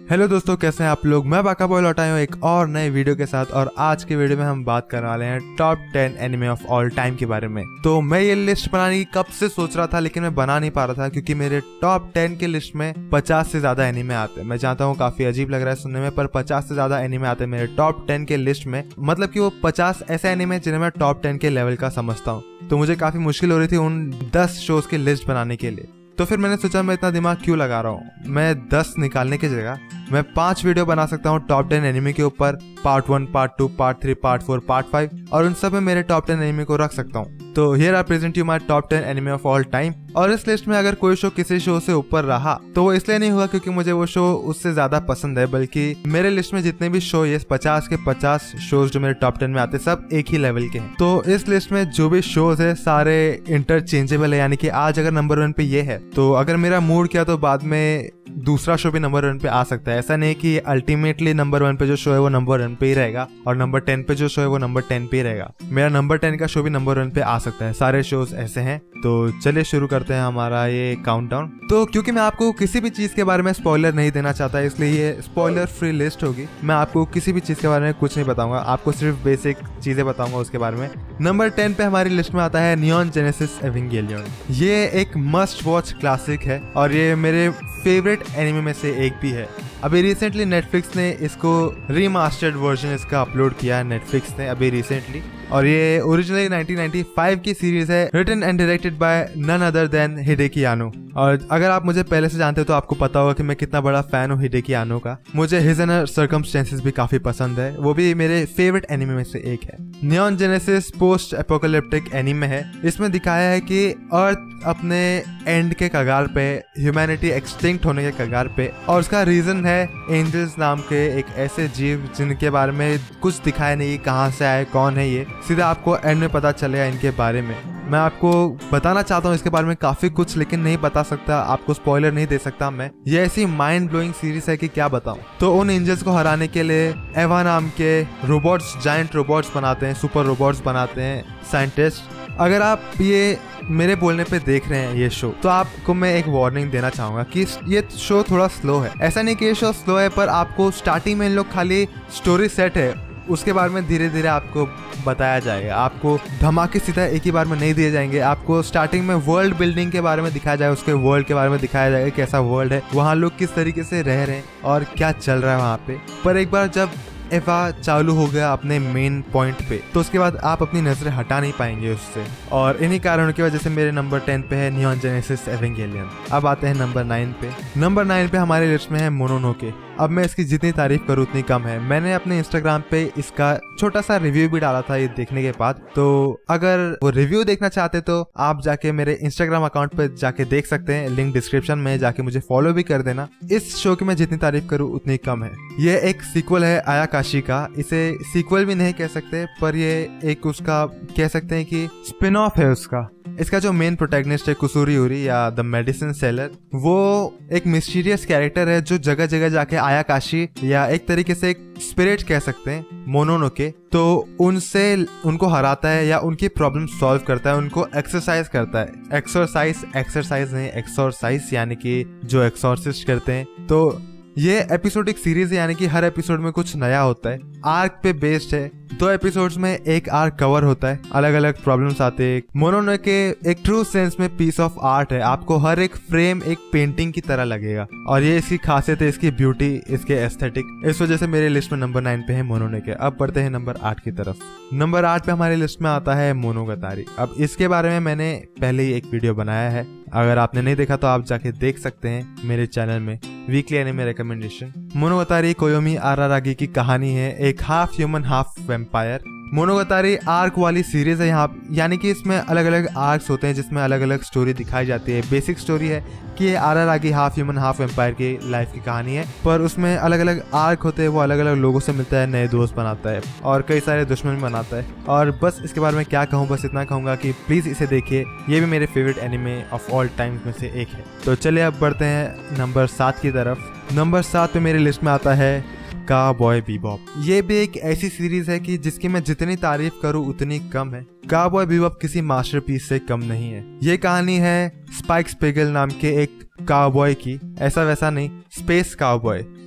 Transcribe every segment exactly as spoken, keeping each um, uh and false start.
Hello दोस्तों, कैसे हैं आप लोग। मैं बाका बॉय लौटा हूँ एक और नए वीडियो के साथ। और आज के वीडियो में हम बात करने वाले हैं top ten anime of all time के बारे में। तो मैं ये लिस्ट बनाने की कब से सोच रहा था, लेकिन मैं बना नहीं पा रहा था क्योंकि मेरे टॉप टेन के लिस्ट में पचास से ज्यादा एनिमे आते हैं। मैं जानता हूँ काफी अजीब लग रहा है सुनने में, पर पचास से ज्यादा एनिमे आते हैं मेरे टॉप टेन के लिस्ट में। मतलब कि वो पचास ऐसे एनिमे जिन्हें मैं टॉप टेन के लेवल का समझता हूँ। तो मुझे काफी मुश्किल हो रही थी उन दस शोज की लिस्ट बनाने के लिए। तो फिर मैंने सोचा मैं इतना दिमाग क्यों लगा रहा हूँ, मैं दस निकालने की जगह मैं पांच वीडियो बना सकता हूँ टॉप टेन एनिमे के ऊपर। Part one, part two, part three, part four, part five, और उन सब में मेरे टॉप टेन एनिमे को रख सकता हूँ। तो here I present you my top ten anime of all time. और इस लिस्ट में अगर कोई शो किसी शो से ऊपर रहा तो वो इसलिए नहीं हुआ क्योंकि मुझे वो शो उससे ज्यादा पसंद है, बल्कि मेरे लिस्ट में जितने भी शो ये पचास के पचास शोज जो मेरे टॉप टेन में आते सब एक ही लेवल के हैं। तो इस लिस्ट में जो भी शोज है सारे इंटरचेंजेबल है, यानी कि आज अगर नंबर वन पे ये है तो अगर मेरा मूड किया तो बाद में दूसरा शो भी नंबर वन पे आ सकता है। ऐसा नहीं कि अल्टीमेटली नंबर वन पे जो शो है वो नंबर वन पे ही रहेगा और नंबर टेन पे जो शो है वो नंबर टेन पे ही रहेगा। मेरा नंबर टेन का शो भी नंबर वन पे आ सकता है। सारे शोज ऐसे हैं। तो चलिए शुरू करते हैं हमारा ये काउंटडाउन। तो क्योंकि मैं आपको किसी भी चीज के बारे में स्पॉइलर नहीं देना चाहता, इसलिए ये स्पॉइलर फ्री लिस्ट होगी। मैं आपको किसी भी चीज के बारे में कुछ नहीं बताऊंगा, आपको सिर्फ बेसिक चीजें बताऊंगा उसके बारे में। नंबर टेन पे हमारी लिस्ट में आता है नियॉन जेनेसिस एवेंगेलियन। ये एक मस्ट वॉच क्लासिक है और ये मेरे फेवरेट एनिमे में से एक भी है। अभी रिसेंटली नेटफ्लिक्स ने इसको रीमास्टर्ड वर्जन इसका अपलोड किया है नेटफ्लिक्स ने अभी रिसेंटली। और ये ओरिजिनली नाइनटीन नाइंटी फाइव की सीरीज है, written and directed by none other than Hideaki Anno. और अगर आप मुझे पहले से जानते हो तो आपको पता होगा कि मैं कितना बड़ा फैन हूँ हिडेकी आनो का। मुझे हिज एंड सर्कमस्टेंसेस भी काफी पसंद है, वो भी मेरे फेवरेट एनिमे में से एक है। Neon Genesis post apocalyptic anime है। इसमें दिखाया है कि अर्थ अपने एंड के कगार पे, ह्यूमैनिटी एक्सटिंक्ट होने के कगार पे, और उसका रीजन है एंजल्स नाम के एक ऐसे जीव जिनके बारे में कुछ दिखाया नहीं, कहाँ से आए, कौन है ये, सीधा आपको एंड में पता चलेगा इनके बारे में। मैं आपको बताना चाहता हूँ इसके बारे में काफी कुछ, लेकिन नहीं बता सकता, आपको स्पॉइलर नहीं दे सकता मैं। ये ऐसी माइंड ब्लोइंग सीरीज है कि क्या बताऊं। तो उन एंजल्स को हराने के लिए एवा नाम के रोबोट्स, जायंट रोबोट्स बनाते हैं, सुपर रोबोट्स बनाते हैं साइंटिस्ट। अगर आप ये मेरे बोलने पे देख रहे हैं ये शो, तो आपको मैं एक वार्निंग देना चाहूंगा कि ये शो थोड़ा स्लो है। ऐसा नहीं कि ये शो स्लो है, पर आपको स्टार्टिंग में इन लोग खाली स्टोरी सेट है, उसके बारे में धीरे धीरे आपको बताया जाएगा। आपको धमाके सीधा एक ही बार में नहीं दिए जाएंगे। आपको स्टार्टिंग में वर्ल्ड बिल्डिंग के बारे में दिखाया जाएगा, उसके वर्ल्ड के बारे में दिखाया जाएगा कैसा वर्ल्ड है, वहाँ लोग किस तरीके से रह रहे हैं और क्या चल रहा है वहाँ पे। पर एक बार जब एवा चालू हो गया अपने मेन पॉइंट पे, तो उसके बाद आप अपनी नजरें हटा नहीं पाएंगे उससे। और इन्हीं कारणों की वजह से मेरे नंबर टेन पे है नियॉन जेनेसिस एवेंगेलियन। अब आते हैं नंबर नाइन पे। नंबर नाइन पे हमारे लिस्ट में है मोनोनोके। अब मैं इसकी जितनी तारीफ करूँ उतनी कम है। मैंने अपने इंस्टाग्राम पे इसका छोटा सा रिव्यू भी डाला था ये देखने के बाद। तो अगर वो रिव्यू देखना चाहते तो आप जाके मेरे इंस्टाग्राम अकाउंट पे जाके देख सकते हैं, लिंक डिस्क्रिप्शन में, जाके मुझे फॉलो भी कर देना। इस शो की मैं जितनी तारीफ करूँ उतनी कम है। ये एक सीक्वल है आयाकाशी का। इसे सीक्वल भी नहीं कह सकते, पर ये एक उसका कह सकते हैं कि स्पिन ऑफ है उसका। इसका जो मेन प्रोटैगनिस्ट है कुसुरीयुरी या द मेडिसिन सेलर, वो एक मिस्टीरियस कैरेक्टर है जो जगह जगह जाके आयाकाशी या एक तरीके से एक स्पिरिट कह सकते हैं मोनोनोके, तो उनसे उनको हराता है या उनकी प्रॉब्लम सॉल्व करता है, उनको एक्सरसाइज करता है। एक्सरसाइज एक्सरसाइज नहीं एक्सोरसाइज, यानी कि जो एक्सोरसिस्ट करते हैं। तो ये एपिसोडिक सीरीज है, यानी कि हर एपिसोड में कुछ नया होता है। आर्क पे बेस्ड है। दो एपिसोड्स में एक आर्क कवर होता है, अलग अलग प्रॉब्लम्स आते हैं। मोनोनोके एक ट्रू सेंस में पीस ऑफ आर्ट है। आपको हर एक फ्रेम एक पेंटिंग की तरह लगेगा और ये इसकी खासियत है, इसकी ब्यूटी, इसके एस्थेटिक। इस वजह से मेरे लिस्ट में नंबर नाइन पे है मोनोनोके। अब बढ़ते हैं नंबर आठ की तरफ। नंबर आठ पे हमारी लिस्ट में आता है मोनोगातारी। अब इसके बारे में मैंने पहले ही एक वीडियो बनाया है, अगर आपने नहीं देखा तो आप जाके देख सकते हैं मेरे चैनल में, weekly anime recommendation. Monogatari Koyomi Araragi की कहानी है, एक half human half vampire. Monogatari arc वाली सीरीज है यहाँ, यानी कि इसमें अलग अलग आर्क्स होते हैं जिसमें अलग अलग स्टोरी दिखाई जाती है। बेसिक स्टोरी है कि ये Araragi half human half vampire की लाइफ की कहानी है, पर उसमें अलग अलग आर्क होते हैं। वो अलग अलग लोगों से मिलता है, नए दोस्त बनाता है और कई सारे दुश्मन बनाता है। और बस इसके बारे में क्या कहूँ, बस इतना कहूँगा कि प्लीज इसे देखिए, ये भी मेरे favourite anime of all time में से एक है। तो चलिए अब बढ़ते हैं नंबर सात की तरफ। नंबर सात पे मेरी लिस्ट में आता है काउबॉय बीबॉप। ये भी एक ऐसी सीरीज है कि जिसकी मैं जितनी तारीफ करूं उतनी कम है। काउबॉय बीबॉप किसी मास्टरपीस से कम नहीं है। ये कहानी है स्पाइक स्पिगल नाम के एक काउबॉय की, ऐसा वैसा नहीं, स्पेस काउबॉय।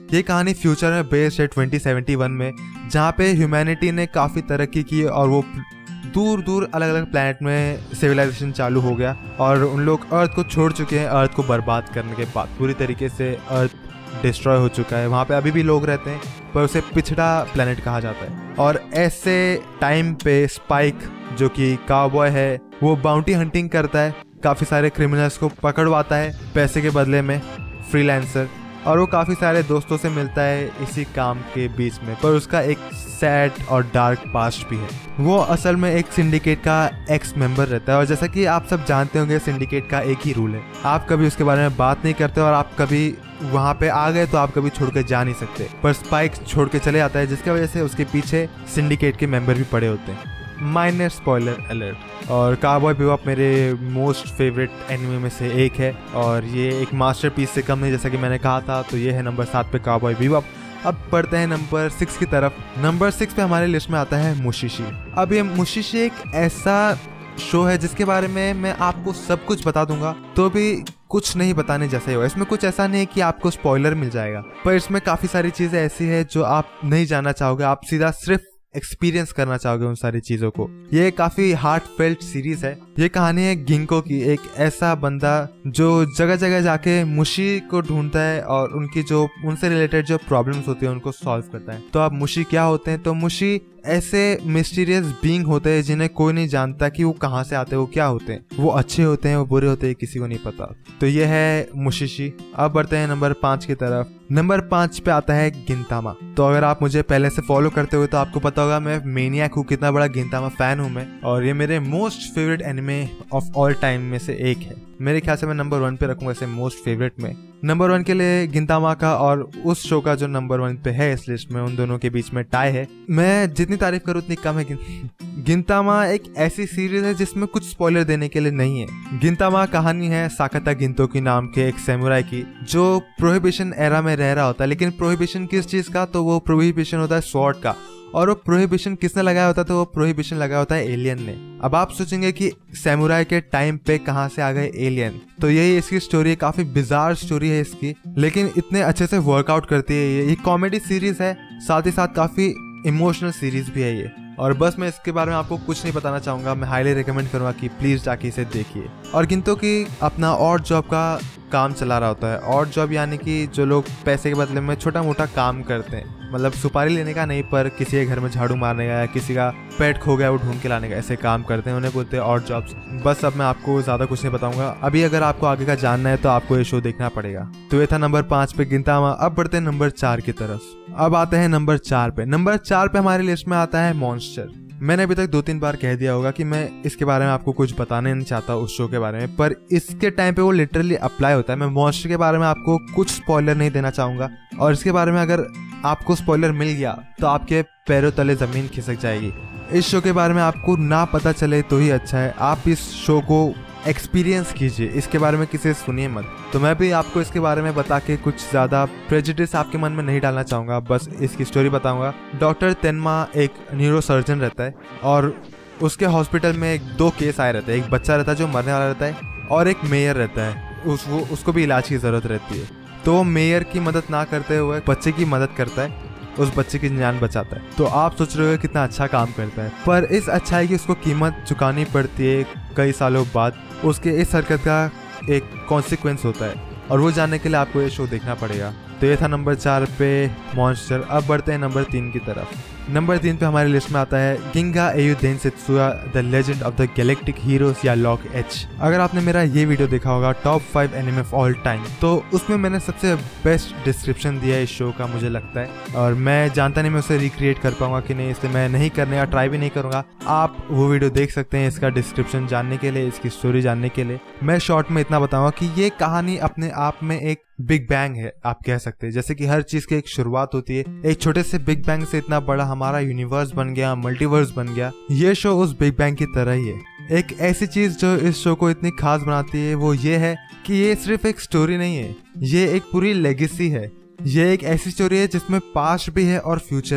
ये कहानी फ्यूचर में बेस्ड है ट्वेंटी सेवेंटी वन में, जहाँ पे ह्यूमैनिटी ने काफ़ी तरक्की की और वो दूर दूर अलग अलग प्लैनेट में सिविलाइजेशन चालू हो गया और उन लोग अर्थ को छोड़ चुके हैं। अर्थ को बर्बाद करने के बाद पूरी तरीके से अर्थ डिस्ट्रॉय हो चुका है। वहाँ पे अभी भी लोग रहते हैं पर उसे पिछड़ा प्लैनेट कहा जाता है। और ऐसे टाइम पे स्पाइक जो कि काउबॉय है वो बाउंटी हंटिंग करता है, काफ़ी सारे क्रिमिनल्स को पकड़वाता है पैसे के बदले में, फ्रीलांसर, और वो काफ़ी सारे दोस्तों से मिलता है इसी काम के बीच में। पर उसका एक सैड और डार्क पास्ट भी है। वो असल में एक सिंडिकेट का एक्स मेंबर रहता है और जैसा कि आप सब जानते होंगे सिंडिकेट का एक ही रूल है, आप कभी उसके बारे में बात नहीं करते और आप कभी वहाँ पे आ गए तो आप कभी छोड़ के जा नहीं सकते। पर स्पाइक छोड़ के चले जाता है जिसकी वजह से उसके पीछे सिंडिकेट के मेंबर भी पड़े होते हैं। Minor spoiler alert. और काउबॉय बिबॉप मेरे मोस्ट फेवरेट एनिमे में से एक है और ये एक मास्टरपीस से कम नहीं, जैसा कि मैंने कहा था। तो ये है नंबर सात पे काउबॉय बिबॉप। अब बढ़ते हैं नंबर सिक्स की तरफ। नंबर सिक्स पे हमारे लिस्ट में आता है मुशिशी। अब ये मुशिशी एक ऐसा शो है जिसके बारे में मैं आपको सब कुछ बता दूंगा तो भी कुछ नहीं बताने जैसा ही होगा। इसमें कुछ ऐसा नहीं है कि आपको स्पॉइलर मिल जाएगा, पर इसमें काफ़ी सारी चीज़ें ऐसी है जो आप नहीं जानना चाहोगे, आप सीधा सिर्फ एक्सपीरियंस करना चाहोगे उन सारी चीज़ों को। ये काफ़ी हार्ट फेल्ट सीरीज है। ये कहानी है गिंको की, एक ऐसा बंदा जो जगह जगह जाके मुशी को ढूंढता है और उनकी जो उनसे रिलेटेड जो प्रॉब्लम्स होती है उनको सॉल्व करता है। तो अब मुशी क्या होते हैं? तो मुशी ऐसे मिस्टीरियस बीइंग होते हैं जिन्हें कोई नहीं जानता कि वो कहाँ से आते हैं, वो क्या होते हैं, वो अच्छे होते हैं, वो बुरे होते हैं, किसी को नहीं पता। तो ये है मुशिशी। अब बढ़ते हैं नंबर पाँच की तरफ। नंबर पाँच पे आता है गिंतामा। तो अगर आप मुझे पहले से फॉलो करते हुए तो आपको पता होगा मैं मेनियाक हूँ, कितना बड़ा गिंतामा फैन हूँ मैं, और ये मेरे most favourite anime of all time में से एक है। मेरे ख्याल से मैं नंबर वन पे रखूंगा इसे मोस्ट फेवरेट में। नंबर वन के लिए गिंतामा का और उस शो का जो नंबर वन पे है इस लिस्ट में, उन दोनों के बीच में टाई है। मैं जितनी तारीफ करूँ उतनी कम है। गिंतामा एक ऐसी सीरीज है जिसमें कुछ स्पॉइलर देने के लिए नहीं है। गिंतामा कहानी है साकाता गिंतोकी नाम के एक सैमुराई की जो प्रोहिबिशन एरा में रह रहा होता है। लेकिन प्रोहिबिशन किस चीज का? तो वो प्रोहिबिशन होता है स्वॉर्ड का। और वो प्रोहिबिशन किसने लगाया होता है? तो वो प्रोहिबिशन लगाया होता है एलियन ने। अब आप सोचेंगे कि सैमुराई के टाइम पे कहाँ से आ गए एलियन? तो यही इसकी स्टोरी है। काफी बिजार स्टोरी है इसकी, लेकिन इतने अच्छे से वर्कआउट करती है ये। ये कॉमेडी सीरीज है, साथ ही साथ काफी इमोशनल सीरीज भी है ये। और बस मैं इसके बारे में आपको कुछ नहीं बताना चाहूँगा। मैं हाईली रिकमेंड करूँगा कि प्लीज़ जाके इसे देखिए। और गिंतोकी अपना और जॉब का काम चला रहा होता है। और जॉब यानी कि जो लोग पैसे के बदले में छोटा मोटा काम करते हैं, मतलब सुपारी लेने का नहीं, पर किसी के घर में झाड़ू मारने का या किसी का पेट खो गया वो ढूंढ के लाने का, ऐसे काम करते हैं, उन्हें बोलते हैं और जॉब्स। बस अब मैं आपको ज़्यादा कुछ नहीं बताऊंगा। अभी अगर आपको आगे का जानना है तो आपको ये शो देखना पड़ेगा। तो ये था नंबर पाँच पे गिंतामा। अब बढ़ते हैं नंबर चार की तरफ। अब आते हैं नंबर चार पे। नंबर चार पे हमारी लिस्ट में आता है मॉन्स्टर। मैंने अभी तक दो तीन बार कह दिया होगा कि मैं इसके बारे में आपको कुछ बताने नहीं चाहता उस शो के बारे में, पर इसके टाइम पे वो लिटरली अप्लाई होता है। मैं मॉन्स्टर के बारे में आपको कुछ स्पॉइलर नहीं देना चाहूँगा, और इसके बारे में अगर आपको स्पॉइलर मिल गया तो आपके पैरों तले ज़मीन खिसक जाएगी। इस शो के बारे में आपको ना पता चले तो ही अच्छा है। आप इस शो को एक्सपीरियंस कीजिए, इसके बारे में किसी से सुनिए मत। तो मैं भी आपको इसके बारे में बता के कुछ ज़्यादा प्रेजुडिस आपके मन में नहीं डालना चाहूँगा, बस इसकी स्टोरी बताऊँगा। डॉक्टर तेनमा एक न्यूरोसर्जन रहता है और उसके हॉस्पिटल में एक दो केस आए रहते हैं। एक बच्चा रहता है जो मरने वाला रहता है और एक मेयर रहता है, उस वो उसको भी इलाज की ज़रूरत रहती है। तो मेयर की मदद ना करते हुए बच्चे की मदद करता है, उस बच्चे की जान बचाता है। तो आप सोच रहे हो कितना अच्छा काम करता है, पर इस अच्छाई की उसको कीमत चुकानी पड़ती है कई सालों बाद। उसके इस हरकत का एक कॉन्सिक्वेंस होता है, और वो जानने के लिए आपको ये शो देखना पड़ेगा। तो ये था नंबर चार पे मॉन्स्टर। अब बढ़ते हैं नंबर तीन की तरफ। नंबर तीन पे हमारी लिस्ट में आता है गिंगा एयू देनसेत्सुया the Legend of the Galactic Heroes या लॉक एच। अगर आपने मेरा ये वीडियो देखा होगा top five anime of all time, तो उसमें मैंने सबसे बेस्ट डिस्क्रिप्शन दिया है इस शो का, मुझे लगता है। और मैं जानता नहीं मैं उसे रिक्रिएट कर पाऊंगा कि नहीं, इसलिए मैं नहीं करने का ट्राई भी नहीं करूंगा। आप वो वीडियो देख सकते हैं इसका डिस्क्रिप्शन जानने के लिए, इसकी स्टोरी जानने के लिए। मैं शॉर्ट में इतना बताऊंगा कि ये कहानी अपने आप में एक बिग बैंग है, आप कह सकते हैं। जैसे कि हर चीज की एक शुरुआत होती है, एक छोटे से बिग बैंग से इतना बड़ा हमारा यूनिवर्स बन गया, मल्टीवर्स बन गया। ये शो उस बिग बैंग की तरह ही है। एक ऐसी चीज जो इस शो को इतनी खास बनाती है वो ये है कि ये सिर्फ एक स्टोरी नहीं है, ये एक पूरी लेगेसी है। ये एक ऐसी स्टोरी है जिसमें पास्ट भी है और फ्यूचर भी।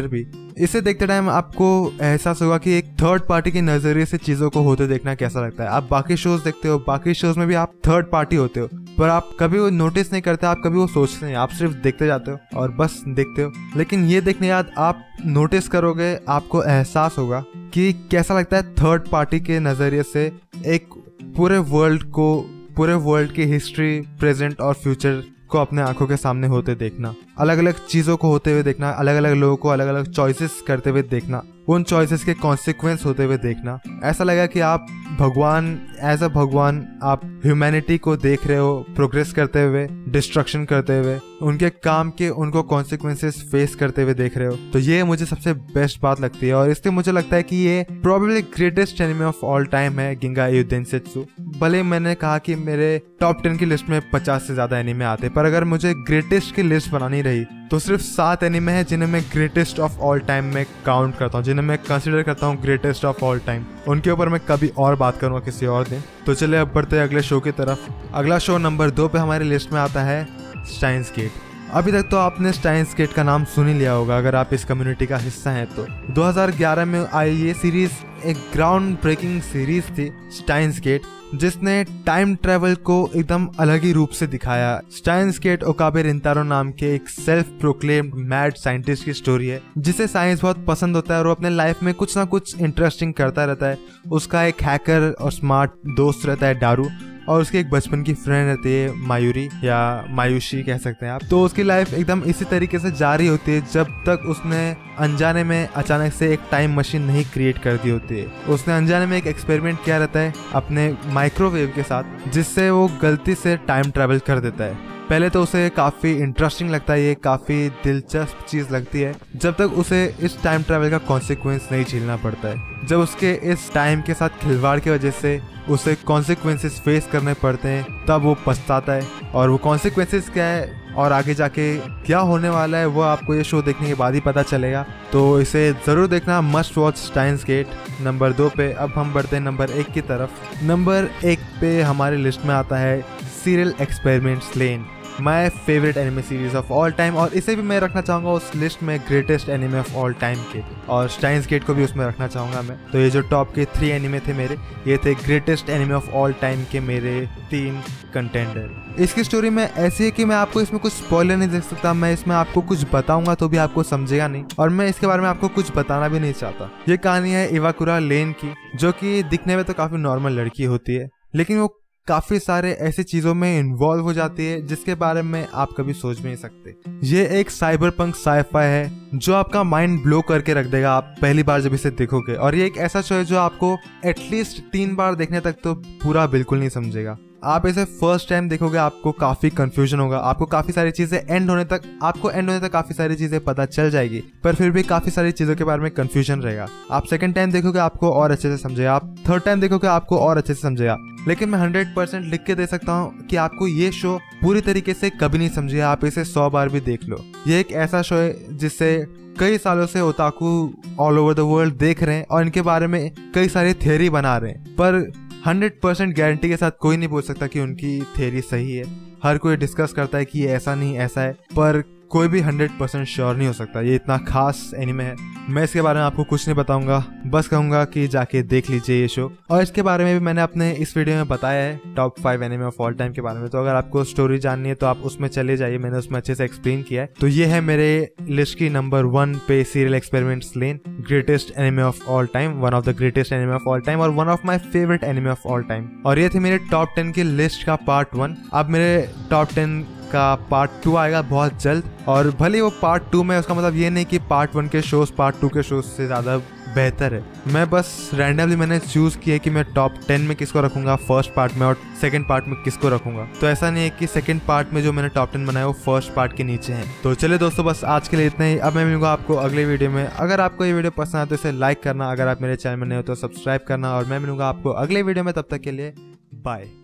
इसे देखते टाइम आपको एहसास होगा कि एक थर्ड पार्टी के नजरिए से चीजों को होते देखना कैसा लगता है। आप बाकी शोज देखते हो, बाकी शोज में भी आप थर्ड पार्टी होते हो, पर आप कभी वो नोटिस नहीं करते, आप कभी वो सोचते नहीं, आप सिर्फ देखते जाते हो और बस देखते हो। लेकिन ये देखने के बाद आप नोटिस करोगे, आपको एहसास होगा कि कैसा लगता है थर्ड पार्टी के नजरिए से एक पूरे वर्ल्ड को, पूरे वर्ल्ड की हिस्ट्री, प्रेजेंट और फ्यूचर को अपने आंखों के सामने होते देखना, अलग अलग चीजों को होते हुए देखना, अलग अलग लोगों को अलग अलग चॉइसेस करते हुए देखना, उन चॉइसेस के कॉन्सिक्वेंस होते हुए देखना। ऐसा लगा कि आप भगवान, एज अ भगवान आप ह्यूमैनिटी को देख रहे हो प्रोग्रेस करते हुए, डिस्ट्रक्शन करते हुए, उनके काम के उनको कॉन्सिक्वेंसेस फेस करते हुए देख रहे हो। तो ये मुझे सबसे बेस्ट बात लगती है और इसलिए मुझे लगता है कि ये probably greatest anime of all time है, गिंगा इयो देनसेत्सु। भले मैंने कहा कि मेरे टॉप टेन की लिस्ट में पचास से ज्यादा एनिमे आते, पर अगर मुझे ग्रेटेस्ट की लिस्ट बनानी रही तो सिर्फ सात एनिमे हैं जिन्हें मैं ग्रेटेस्ट ऑफ ऑल टाइम में काउंट करता हूँ, जिन्हें मैं कंसिडर करता हूँ ग्रेटेस्ट ऑफ ऑल टाइम। उनके ऊपर मैं कभी और बात करूँगा किसी और दिन। तो चलिए अब बढ़ते हैं अगले शो की तरफ। अगला शो नंबर दो पे हमारी लिस्ट में आता है स्टाइन्स गेट। अभी तक तो आपने स्टाइन्स गेट का नाम सुन ही लिया होगा अगर आप इस कम्युनिटी का हिस्सा हैं तो। दो हज़ार ग्यारह में आई ये सीरीज एक ग्राउंड ब्रेकिंग सीरीज थी स्टाइन्स गेट, जिसने टाइम ट्रेवल को एकदम अलग ही रूप से दिखाया। स्टाइन्स गेट ओकाबे रिंतारो नाम के एक सेल्फ प्रोक्लेम्ड मैड साइंटिस्ट की स्टोरी है, जिसे साइंस बहुत पसंद होता है और वो अपने लाइफ में कुछ ना कुछ इंटरेस्टिंग करता रहता है। उसका एक हैकर और स्मार्ट दोस्त रहता है डारू, और उसकी एक बचपन की फ्रेंड रहती है मायूरी या मायूशी कह सकते हैं आप। तो उसकी लाइफ एकदम इसी तरीके से जारी होती है जब तक उसने अनजाने में अचानक से एक टाइम मशीन नहीं क्रिएट कर दी होती है। उसने अनजाने में एक एक्सपेरिमेंट किया रहता है अपने माइक्रोवेव के साथ, जिससे वो गलती से टाइम ट्रैवल कर देता है। पहले तो उसे काफ़ी इंटरेस्टिंग लगता है, ये काफ़ी दिलचस्प चीज़ लगती है, जब तक उसे इस टाइम ट्रैवल का कॉन्सिक्वेंस नहीं झेलना पड़ता है। जब उसके इस टाइम के साथ खिलवाड़ की वजह से उसे कॉन्सिक्वेंसेस फेस करने पड़ते हैं, तब वो पछताता है। और वो कॉन्सिक्वेंसेस क्या है और आगे जाके क्या होने वाला है वो आपको ये शो देखने के बाद ही पता चलेगा। तो इसे ज़रूर देखना, must watch Steins Gate number दो पे। अब हम बढ़ते हैं नंबर एक की तरफ। नंबर एक पे हमारी लिस्ट में आता है Serial Experiments Lain, my favourite anime series of all time, और इसे भी मैं रखना चाहूँगा उस लिस्ट में greatest anime of all time के, और स्टाइन्स गेट को भी उसमें रखना चाहूँगा मैं। तो ये जो टॉप के थ्री एनिमे थे मेरे, ये थे greatest anime of all time के मेरे तीन कंटेंडर। इसकी स्टोरी में ऐसी है कि मैं आपको इसमें कुछ स्पॉइलर नहीं दे सकता, मैं इसमें आपको कुछ बताऊंगा तो भी आपको समझेगा नहीं, और मैं इसके बारे में आपको कुछ बताना भी नहीं चाहता। ये कहानी है इवाकुरा लेन की, जो कि दिखने में तो काफी नॉर्मल लड़की होती है, लेकिन वो काफी सारे ऐसी चीजों में इन्वॉल्व हो जाती है जिसके बारे में आप कभी सोच भी नहीं सकते। ये एक साइबर पंक साइफाई है जो आपका माइंड ब्लो करके रख देगा आप पहली बार जब इसे देखोगे, और ये एक ऐसा शो है जो आपको एटलीस्ट तीन बार देखने तक तो पूरा बिल्कुल नहीं समझेगा। आप इसे फर्स्ट टाइम देखोगे आपको काफी कंफ्यूजन होगा, आपको काफी सारी चीजें एंड होने तक आपको एंड होने तक काफी सारी चीजें पता चल जाएगी, पर फिर भी काफी सारी चीजों के बारे में कंफ्यूजन रहेगा। आप सेकंड टाइम देखोगे आपको और अच्छे से समझेगा, आप थर्ड टाइम देखोगे आपको और अच्छे से समझेगा। लेकिन मैं हंड्रेड परसेंट लिख के दे सकता हूँ कि आपको ये शो पूरी तरीके से कभी नहीं समझेगा, आप इसे सौ बार भी देख लो। ये एक ऐसा शो है जिससे कई सालों से otaku all over the world देख रहे हैं और इनके बारे में कई सारी थियरी बना रहे हैं, पर हंड्रेड परसेंट गारंटी के साथ कोई नहीं बोल सकता कि उनकी थियरी सही है। हर कोई डिस्कस करता है कि ये ऐसा नहीं ऐसा है, पर कोई भी हंड्रेड परसेंट श्योर नहीं हो सकता। ये इतना खास एनिमे है, मैं इसके बारे में आपको कुछ नहीं बताऊंगा, बस कहूंगा कि जाके देख लीजिए ये शो। और इसके बारे में भी मैंने अपने इस वीडियो में बताया है top five anime of all time के बारे में, तो अगर आपको स्टोरी जाननी है तो आप उसमें चले जाइए, मैंने उसमें अच्छे से एक्सप्लेन किया है। तो ये है मेरे लिस्ट की नंबर वन पे Serial Experiments Lain, greatest anime of all time, one of the greatest anime of all time और one of my favourite anime of all time. और ये थे मेरे टॉप टेन की लिस्ट का पार्ट वन। अब मेरे टॉप टेन का पार्ट टू आएगा बहुत जल्द, और भले वो पार्ट टू में, उसका मतलब ये नहीं कि पार्ट वन के शोज पार्ट टू के शोज से ज्यादा बेहतर है। मैं बस रैंडमली मैंने चूज किया कि मैं टॉप टेन में किसको रखूंगा फर्स्ट पार्ट में और सेकंड पार्ट में किसको रखूंगा। तो ऐसा नहीं है कि सेकंड पार्ट में जो मैंने टॉप टेन बनाया वो फर्स्ट पार्ट के नीचे है। तो चलिए दोस्तों, बस आज के लिए इतना ही। अब मैं मिलूंगा आपको अगले वीडियो में। अगर आपको ये वीडियो पसंद आए तो इसे लाइक करना, अगर आप मेरे चैनल में नए हो तो सब्सक्राइब करना, और मैं मिलूंगा आपको अगले वीडियो में। तब तक के लिए बाय।